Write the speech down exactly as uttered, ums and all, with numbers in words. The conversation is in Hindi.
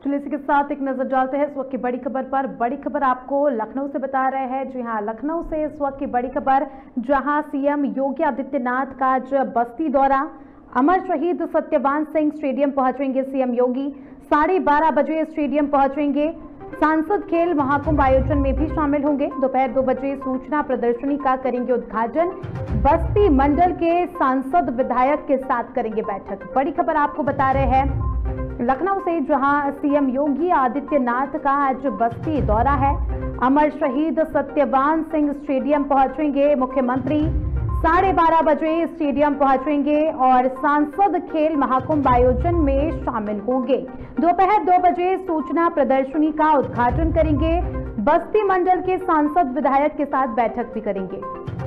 चलिए इसी के साथ एक नजर डालते हैं इस वक्त की बड़ी खबर पर। बड़ी खबर आपको लखनऊ से बता रहे हैं। जी हां, लखनऊ से इस वक्त की बड़ी खबर, जहां सीएम योगी आदित्यनाथ का आज बस्ती दौरा। अमर शहीद सत्यवान सिंह स्टेडियम पहुंचेंगे सीएम योगी। साढ़े बारह बजे स्टेडियम पहुंचेंगे। सांसद खेल महाकुंभ आयोजन में भी शामिल होंगे। दोपहर दो बजे सूचना प्रदर्शनी का करेंगे उद्घाटन। बस्ती मंडल के सांसद विधायक के साथ करेंगे बैठक। बड़ी खबर आपको बता रहे हैं लखनऊ से, जहां सीएम योगी आदित्यनाथ का आज बस्ती दौरा है। अमर शहीद सत्यवान सिंह स्टेडियम पहुंचेंगे मुख्यमंत्री। साढ़े बारह बजे स्टेडियम पहुंचेंगे और सांसद खेल महाकुंभ आयोजन में शामिल होंगे। दोपहर दो बजे सूचना प्रदर्शनी का उद्घाटन करेंगे। बस्ती मंडल के सांसद विधायक के साथ बैठक भी करेंगे।